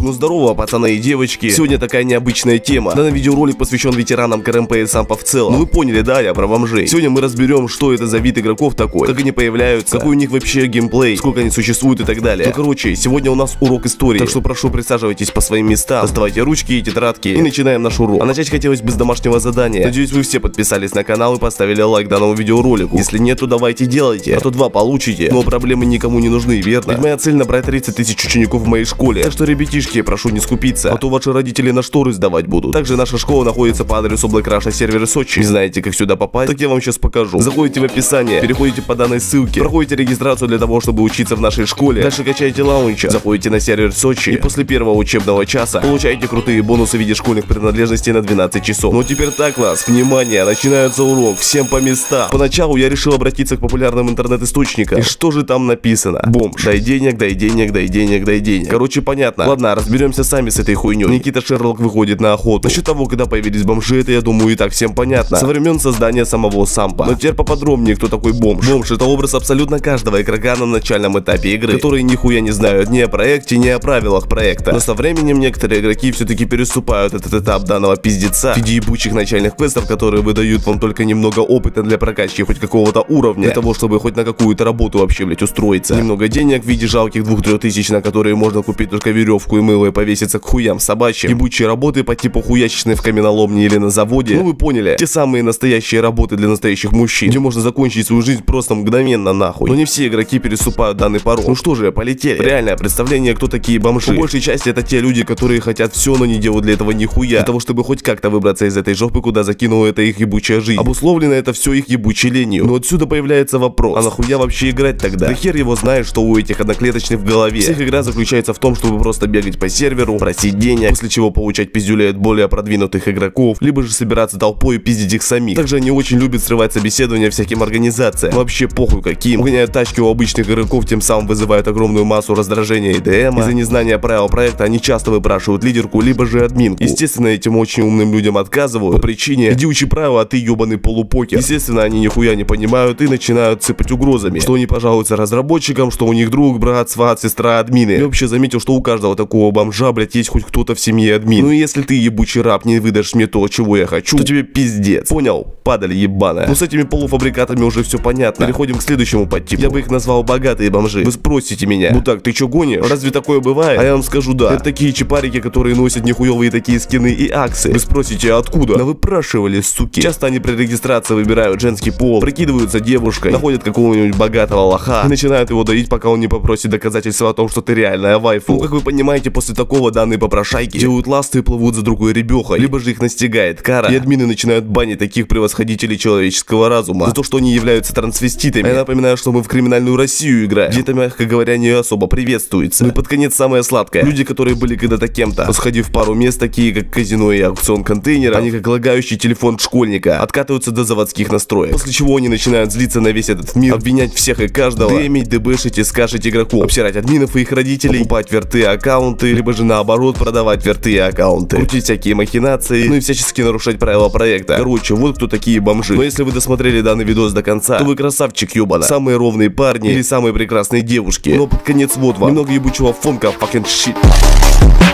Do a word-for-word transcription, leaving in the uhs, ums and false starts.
Ну здорово, пацаны и девочки. Сегодня такая необычная тема. Данный видеоролик посвящен ветеранам КРМП и сампа в целом. Ну вы поняли, да, я про бомжей. Сегодня мы разберем, что это за вид игроков такой, как они появляются, какой у них вообще геймплей, сколько они существуют и так далее. Ну короче, сегодня у нас урок истории. Так что прошу, присаживайтесь по своим местам, доставайте ручки и тетрадки и начинаем наш урок. А начать хотелось бы с домашнего задания. Надеюсь, вы все подписались на канал и поставили лайк данному видеоролику. Если нет, то давайте делайте, а то два получите. Но проблемы никому не нужны, верно? Ведь моя цель набрать тридцать тысяч учеников в моей школе. Так что, ребятишки, прошу не скупиться, а то ваши родители на шторы сдавать будут. Также наша школа находится по адресу Black Russia сервер Сочи. Не знаете, как сюда попасть? Так я вам сейчас покажу. Заходите в описание, переходите по данной ссылке, проходите регистрацию для того, чтобы учиться в нашей школе. Дальше качаете лаунчер, заходите на сервер Сочи и после первого учебного часа получаете крутые бонусы в виде школьных принадлежностей на двенадцать часов. Ну теперь так, класс, внимание, начинается урок, всем по местам. Поначалу я решил обратиться к популярным интернет-источникам. И что же там написано? Бомж. Дай денег, дай денег, дай денег, дай денег. Короче, понятно. Ладно, разберемся сами с этой хуйней. Никита Шерлок выходит на охоту. Насчет того, когда появились бомжи, это, я думаю, и так всем понятно. Со времен создания самого сампа. Но теперь поподробнее, кто такой бомж. Бомж — это образ абсолютно каждого игрока на начальном этапе игры, которые нихуя не знают ни о проекте, ни о правилах проекта. Но со временем некоторые игроки все-таки переступают этот этап данного пиздеца в виде ебучих начальных квестов, которые выдают вам только немного опыта для прокачки хоть какого-то уровня, для того, чтобы хоть на какую-то работу вообще, блять, устроиться. Немного денег в виде жалких двух-трех тысяч, на которые можно купить только веревку и мыло и повеситься к хуям собачьим. Ебучие работы по типу хуячечной в каменоломне или на заводе. Ну вы поняли, те самые настоящие работы для настоящих мужчин, где можно закончить свою жизнь просто мгновенно нахуй. Но не все игроки переступают данный порог. Ну что же, полетели. Реальное представление, кто такие бомжи. По большей части это те люди, которые хотят все, но не делают для этого нихуя. Для того, чтобы хоть как-то выбраться из этой жопы, куда закинула это их ебучая жизнь. Обусловлено это все их ебучей ленью. Но отсюда появляется вопрос, а нахуя вообще играть тогда? Да хер его знает, что у этих одноклеточных в голове. Всех игра заключается в том, чтобы просто бегать по серверу, просить денег, после чего получать пиздюлей от более продвинутых игроков, либо же собираться толпой и пиздить их самих. Также они очень любят срывать собеседования всяким организациям. Вообще похуй каким. Угоняют тачки у обычных игроков, тем самым вызывают огромную массу раздражения и ДМа. Из-за незнания правил проекта они часто выпрашивают лидерку, либо же админку. Естественно, этим очень умным людям отказывают по причине: иди учи правила, а ты ебаный полупокер. Естественно, они нихуя не понимают и начинают сыпать угрозами, что они пожалуются разработчикам, что у них друг, брат, сват, сестра, админы. Я вообще заметил, что у каждого такого бомжа, блять, есть хоть кто-то в семье админ. Ну и если ты, ебучий раб, не выдашь мне то, чего я хочу, то тебе пиздец. Понял? Падаль ебаная. Ну с этими полуфабрикатами уже все понятно. Переходим к следующему подтипу. Я бы их назвал богатые бомжи. Вы спросите меня: ну так, ты чё гонишь? Разве такое бывает? А я вам скажу: да. Это такие чипарики, которые носят нихуевые такие скины и аксы. Вы спросите, откуда? Да выпрашивали, суки. Часто они при регистрации выбирают женский пол, прикидываются девушкой, находят какого-нибудь богатого лоха и начинают его доить, пока он не попросит доказательства о том, что ты реальная вайфу. Ну как вы понимаете, после такого данные попрошайки делают ласты и плывут за другой ребехой, либо же их настигает кара, и админы начинают банить таких превосходителей человеческого разума за то, что они являются трансвеститами. А я напоминаю, что мы в криминальную Россию играем, где это, мягко говоря, не особо приветствуется. Ну и под конец самое сладкое: люди, которые были когда-то кем-то, сходив в пару мест, такие как казино и аукцион контейнера, они как лагающий телефон школьника откатываются до заводских настроек, после чего они начинают злиться на весь этот мир, обвинять всех и каждого, дэмить, дебэшить и скашить игроков, обсирать админов и их родителей, покупать верты аккаунты, либо же наоборот продавать верты и аккаунты, крутить всякие махинации, ну и всячески нарушать правила проекта. Короче, вот кто такие бомжи. Но если вы досмотрели данный видос до конца, то вы красавчик, ёбана. Самые ровные парни или самые прекрасные девушки. Но под конец вот вам немного ебучего фонка, fucking shit.